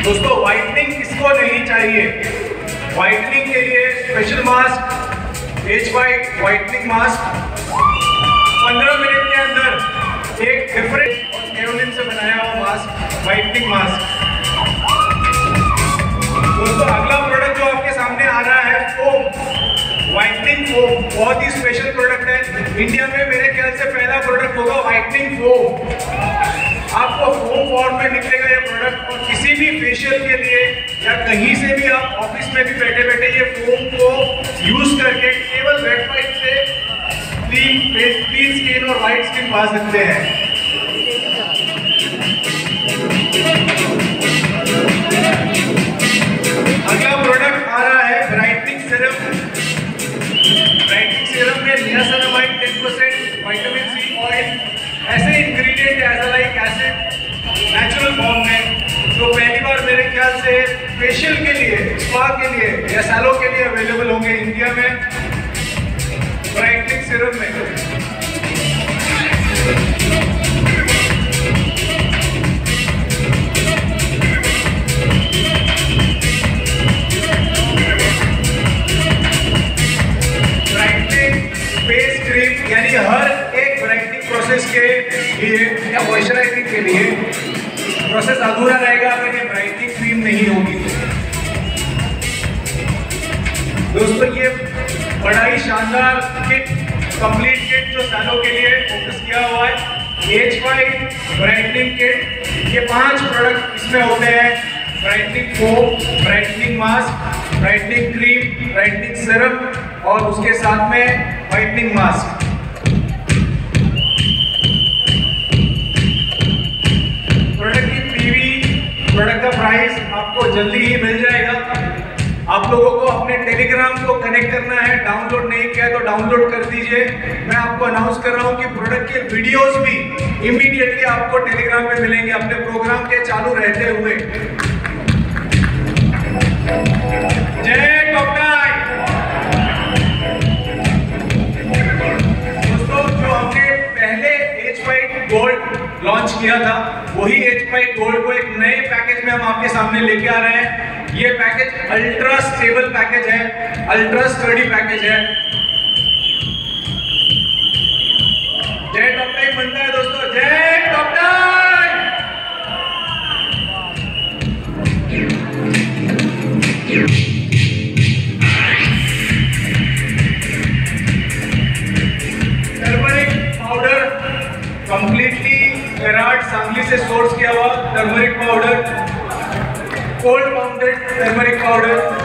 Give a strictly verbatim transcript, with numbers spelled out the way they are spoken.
दोस्तों व्हाइटनिंग किसको नहीं चाहिए? व्हाइटनिंग के लिए special mask as white whitening mask पंद्रह मिनट के अंदर एक डिफरेंट और केवलिन से बनाया हुआ मास्क व्हाइटनिंग मास्क। दोस्तों अगला प्रोडक्ट जो आपके सामने आ रहा है फोम व्हाइटनिंग फोम, बहुत ही स्पेशल प्रोडक्ट है। इंडिया में मेरे ख्याल से पहला प्रोडक्ट होगा व्हाइटनिंग फोम। आपको फोम फॉर्म में निकलेगा ये प्रोडक्ट और किसी भी फेशियल के लिए या कहीं से भी आप ऑफिस में भी बैठे बैठे ये फोम को यूज करके केवल वेट वाइप से क्लीन फेस क्लीन स्किन और वाइट स्किन पा सकते हैं। अगला प्रोडक्ट आ रहा है ब्राइटनिंग सीरम। ब्राइटनिंग सीरम में niacinamide ten percent vitamin C oil ऐसे ingredient azelaic acid natural form में जो पहली बार मेरे ख्याल से फेशियल के लिए स्पा के लिए या सैलो के लिए अवेलेबल होंगे इंडिया में ब्राइटनिंग सीरम में। ब्राइटनिंग फेस क्रीम यानी हर एक ब्राइटनिंग प्रोसेस के लिए या मॉइस्चराइजिंग के लिए प्रोसेस अधूरा रहेगा अगर ये ब्राइटनिंग क्रीम नहीं होगी। दोस्तों ये बड़ा ही शानदार किट कंप्लीट किट जो सैलो के लिए फोकस किया हुआ है एज वाइट ब्राइटनिंग किट। ये पांच प्रोडक्ट इसमें होते हैं brightening foam, brightening mask, brightening cream, brightening serum और उसके साथ में व्हाइटनिंग मास्क। प्रोडक्ट की पीवी प्रोडक्ट का प्राइस आपको जल्दी ही मिल जाएगा। आप लोगों को अपने टेलीग्राम को कनेक्ट करना है, डाउनलोड नहीं किया तो डाउनलोड कर दीजिए। मैं आपको अनाउंस कर रहा हूं कि प्रोडक्ट के वीडियोस भी इमीडिएटली आपको टेलीग्राम पे मिलेंगे अपने प्रोग्राम के चालू रहते हुए। जय टॉपटाई। दोस्तों जो हमने पहले एज वाइट गोल्ड लॉन्च किया था वही एज वाइट गोल्ड को एक नए पैकेज में हम आपके सामने लेके आ रहे हैं। ये पैकेज अल्ट्रा स्टेबल पैकेज है, अल्ट्रा स्टडी पैकेज है। जय टॉपटाई बनता है दोस्तों, जय टॉपटाई। Turmeric powder completely Karad Sangli से सोर्स किया हुआ turmeric powder, cold pounded turmeric powder.